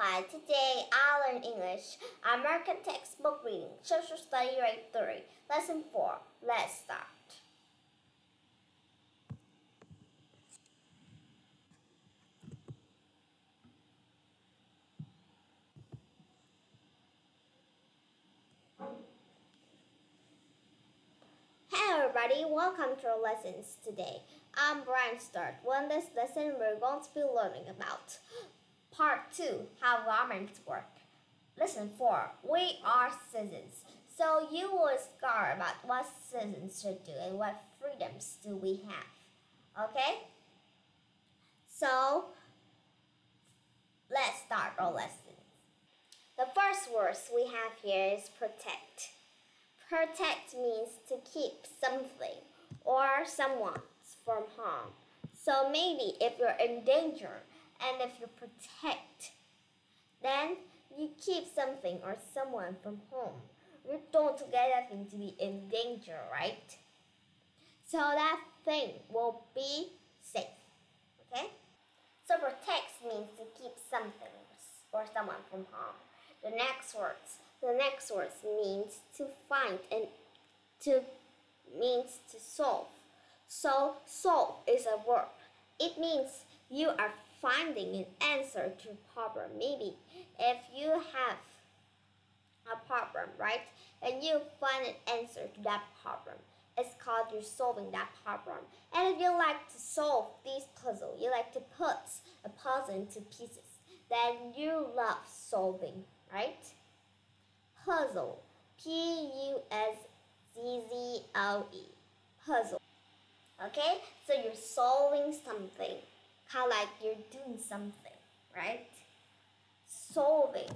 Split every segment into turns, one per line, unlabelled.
Hi, today I learn English, American textbook reading, social study rate 3, lesson 4. Let's start. Hey everybody, welcome to our lessons today. I'm Brian Start. In this lesson, we're going to be learning about Part 2, how garments work. Lesson 4, we are citizens. So you will discover about what citizens should do and what freedoms do we have. Okay? So, let's start our lesson. The first word we have here is protect. Protect means to keep something or someone from harm. So maybe if you're in danger and if you protect, then you keep something or someone from harm. You don't get that thing to be in danger, right? So that thing will be safe. Okay? So protect means to keep something or someone from harm. The next words means to find and means to solve. So solve is a verb. It means you are finding an answer to a problem. Maybe if you have a problem, right? And you find an answer to that problem. It's called you're solving that problem. And if you like to solve this puzzle, you like to put a puzzle into pieces, then you love solving, right? Puzzle, P-U-S-Z-Z-O-E, puzzle. Okay, so you're solving something, kind of like you're doing something, right? Solving.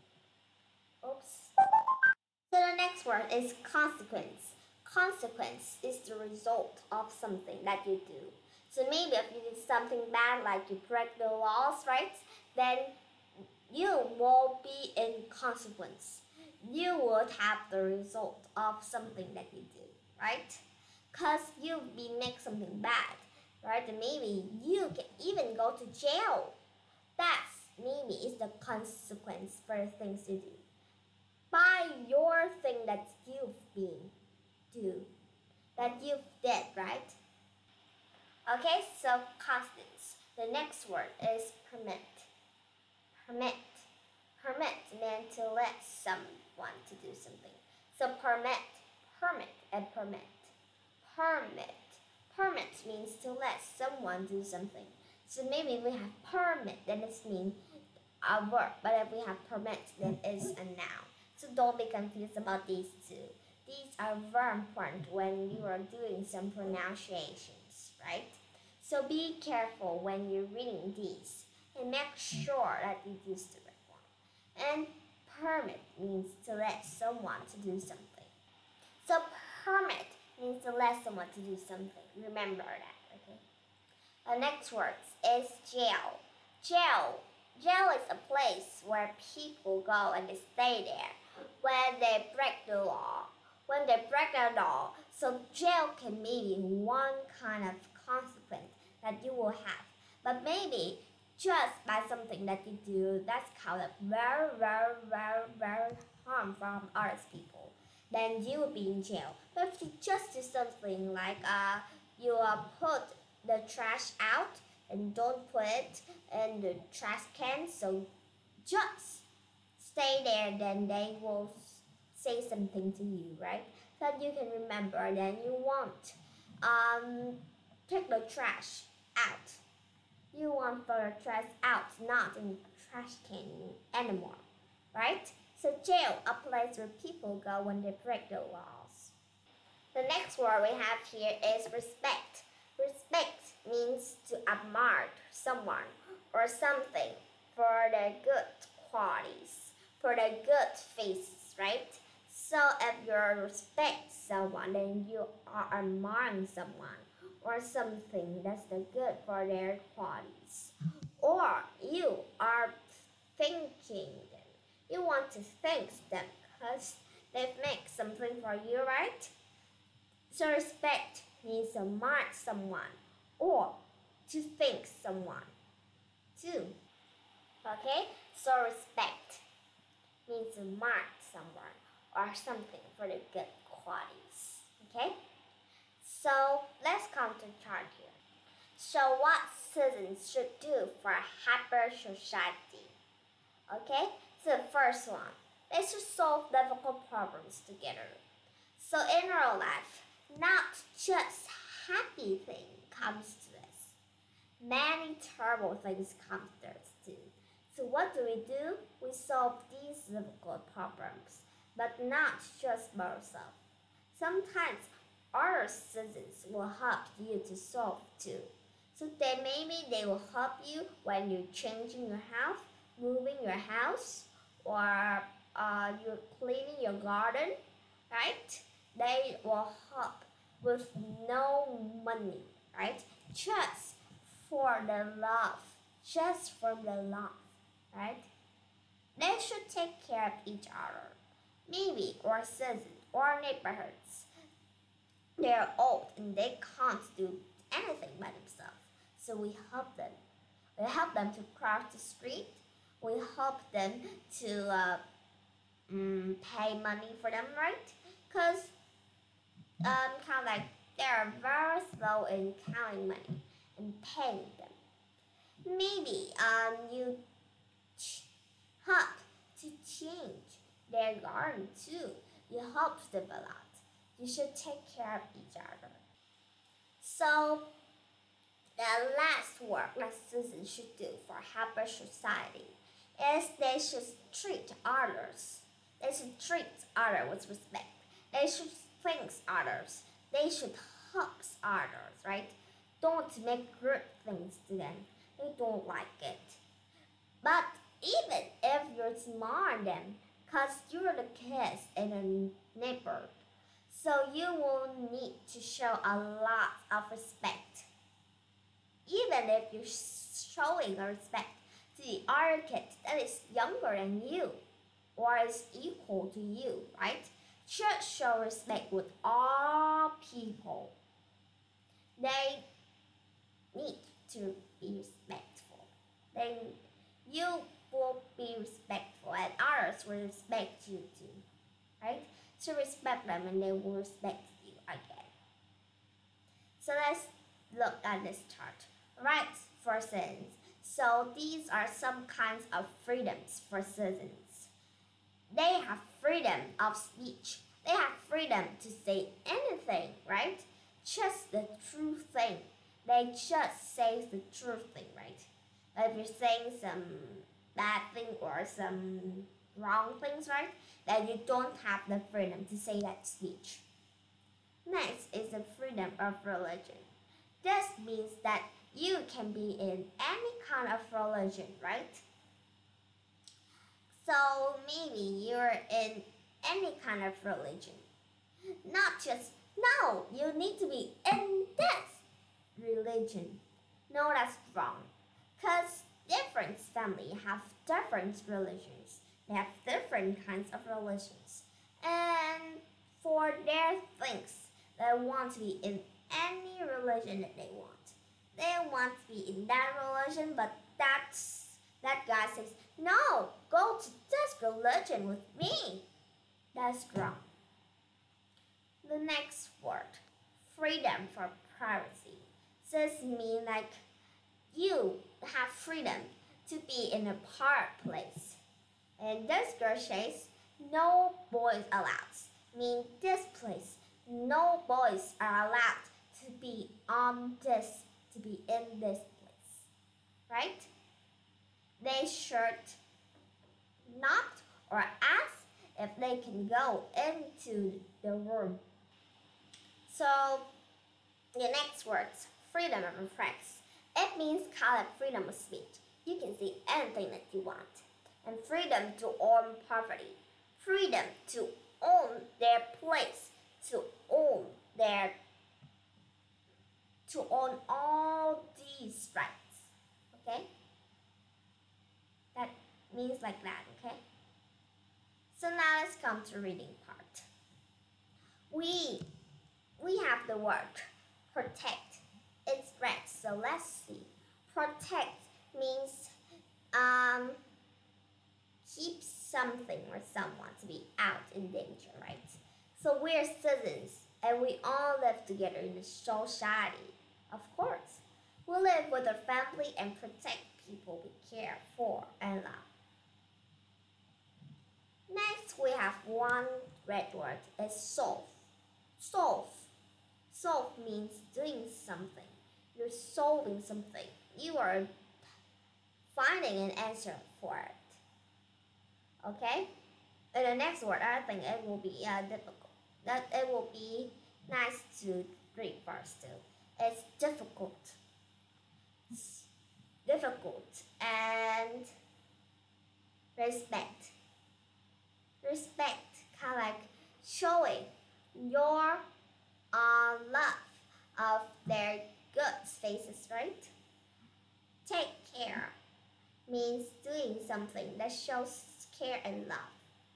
Oops. So the next word is consequence. Consequence is the result of something that you do. So maybe if you did something bad, like you break the laws, right? Then you will be in consequence. You would have the result of something that you do, right? Because you've been make something bad, right? And maybe you can even go to jail. That's maybe is the consequence for the things you do. By your thing that you've been do, that you've did, right? Okay, so constants. The next word is permit. Permit. Permit meant to let someone to do something. So permit, and permit. Permit. Permit means to let someone do something. So maybe if we have permit, then it means a verb. But if we have permit, then it's a noun. So don't be confused about these two. These are very important when you are doing some pronunciations, right? So be careful when you're reading these and make sure that you use the right one. And permit means to let someone to do something. So permit means to let someone to do something. Remember that, okay? The next word is jail. Jail. Jail is a place where people go and they stay there when they break the law. When they break the law, so jail can be one kind of consequence that you will have. But maybe just by something that you do that's kind of very harm from other people, then you will be in jail. But if you just do something like you put the trash out and don't put it in the trash can, so just stay there, then they will say something to you, right? That you can remember, then you won't take the trash out. You want the trash out, not in the trash can anymore, right? So jail, a place where people go when they break the laws. The next word we have here is respect. Respect means to admire someone or something for their good qualities, for their good faces, right? So if you respect someone, then you are admiring someone or something that's the good for their qualities. Or you are thanking them. You want to thank them because they've made something for you, right? So respect means to admire someone or to thank someone too. Okay, So respect means to mark someone or something for the good qualities. Okay? So let's come to chart here. So what citizens should do for a happier society. Okay? So the first one, they should solve difficult problems together. So in our life, not just happy thing comes to us. Many terrible things come to us too. So what do? We solve these difficult problems, but not just by ourselves. Sometimes other citizens will help you to solve too. So maybe they will help you when you're changing your house, moving your house, or you're cleaning your garden, right? They will help with no money, right? Just for the love, right? They should take care of each other. Maybe our citizens or neighborhoods, they're old and they can't do anything by themselves. So we help them. We help them to cross the street. We help them to pay money for them, right? Because kind of like they're very slow in counting money and paying them. Maybe you help to change their garden too. You help them a lot. You should take care of each other. So the last work that citizens should do for a happier society is they should treat others. They should treat others with respect. They should thank others. They should help others, right? Don't make rude things to them. They don't like it. But even if you're smarter than them, because you're the kids in a neighborhood, so you will need to show a lot of respect. Even if you're showing a respect to the other kid that is younger than you or is equal to you, right? Just show respect with all people. They need to be respectful. Then you will be respectful and others will respect you too, right? So respect them and they will respect you again. So let's look at this chart. Rights for citizens. So these are some kinds of freedoms for citizens. They have freedom of speech. They have freedom to say anything, right? Just the true thing. They just say the true thing, right? If you're saying some bad thing or some wrong things, right? Then you don't have the freedom to say that speech. Next is the freedom of religion. This means that you can be in any kind of religion, right? So maybe you're in any kind of religion. Not just, no, you need to be in this religion. No, that's wrong. Because different families have different religions. They have different kinds of religions. And for their things, they want to be in any religion that they want. They want to be in that religion, but that guy says, no, go to this religion with me. That's wrong. The next word, freedom for privacy. This means like you have freedom to be in a park place. And this girl says, no boys allowed. Mean this place, no boys are allowed to be in this place, right? They should knock or ask if they can go into the room. So the next words, freedom of press. It means kind of freedom of speech. You can say anything that you want. And freedom to own property. Freedom to own their place, to own all these rights. Okay? That means like that, okay? So now let's come to reading part. We have the word protect. It's red, so let's see. Protect means something or someone to be out in danger, right? So we're citizens and we all live together in a society. Of course, we live with our family and protect people we care for and love. Next, we have one red word is solve. Solve. Solve means doing something. You're solving something. You are finding an answer for it. Okay? And the next word, I think it will be difficult. That it will be nice to read first too. It's difficult. It's difficult and respect. Respect, kind of like showing your love of their good faces, right? Take care means doing something that shows care and love.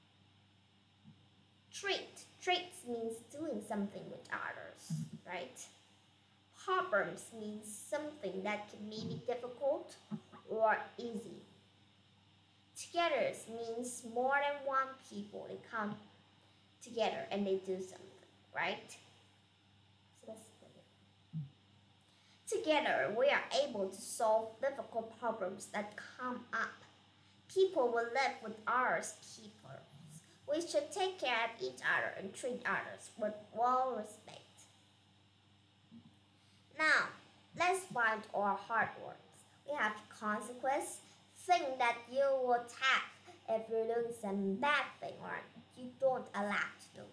Treat means doing something with others, right? Problems means something that can be difficult or easy. Together means more than one people. They come together and they do something, right? So that's it. Together, we are able to solve difficult problems that come up. People will live with others people. We should take care of each other and treat others with all respect. Now, let's find our hard words. We have consequence, thing that you would have if you're doing some bad thing or you don't allow to do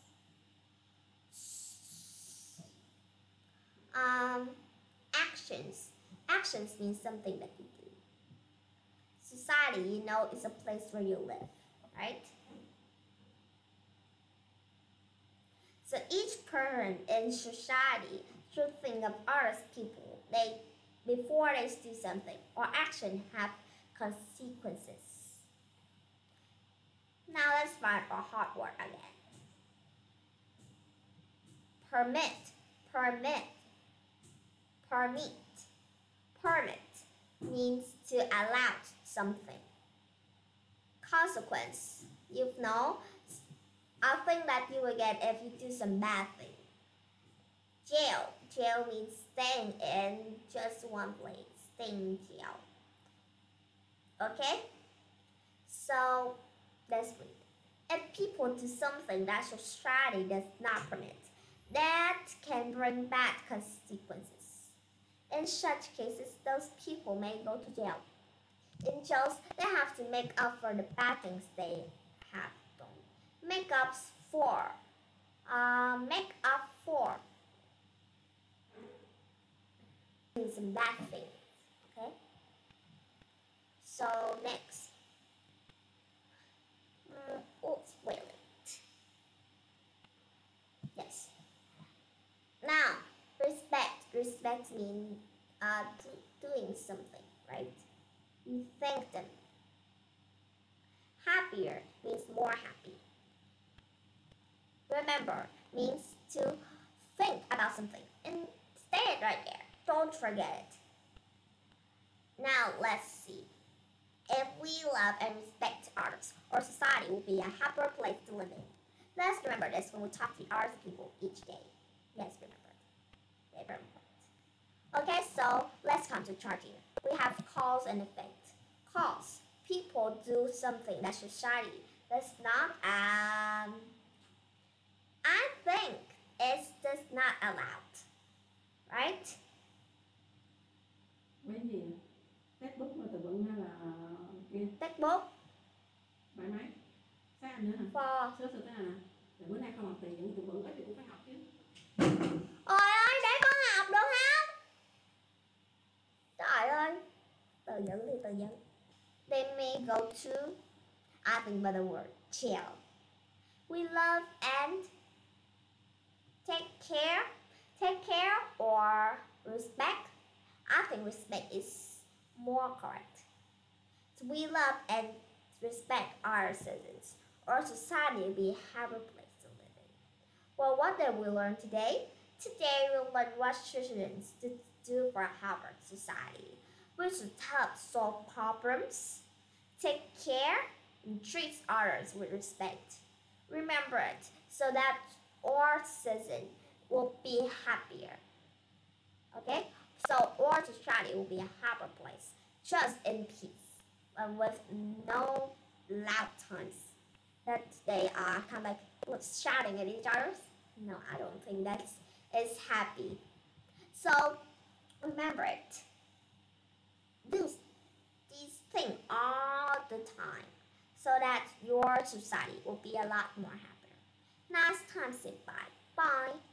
love. Actions. Actions means something that you do. Society, you know, is a place where you live, right? So each person in society should think of others people. Before they do something or action have consequences. Now let's find our hard word again. Permit, permit, permit. Permit means to allow something. Consequence, you know, a thing that you will get if you do some bad thing. Jail, jail means staying in just one place, staying in jail. Okay? So, let's read. If people do something that society does not permit, that can bring bad consequences. In such cases, those people may go to jail. In jails, they have to make up for the bad things they have done. Make up for some bad things. Okay? So next. Oops, wait. Yes. Now, respect. Respect means doing something, right? You thank them. Happier means more happy. Remember means to think about something and stay it right there. Don't forget it. Now let's see. If we love and respect others, our society will be a happier place to live in. Let's remember this when we talk to other people each day. Yes, remember. Yeah, remember. Okay, so let's come to charting. We have cause and effect. Cause. People do something that society does not I think it's just not allowed. Right?
Cái gì? Textbook là từ vựng hay là kia?
Textbook.
Bài máy. Sáng anh nữa hả?
For.
Sớm sớm ta à? Rồi bữa nay không học tiền những từ vựng ít thì cũng phải học chứ.
Ôi ơi, để con học được không? Trời ơi. Từ vựng thì từ vựng. Let me go to I think by the word chill. We love and take care or respect. I think respect is more correct. So we love and respect our citizens. Our society will be a happier place to live in. Well, what did we learn today? Today we'll learn what citizens to do for a happier society. We should help solve problems, take care, and treat others with respect. Remember it so that our citizen will be happier. Okay? So our society will be a happier place, just in peace, and with no loud times that they are kind of like shouting at each other. No, I don't think that is happy. So remember it. Do these things all the time so that your society will be a lot more happier. Next time, say bye. Bye.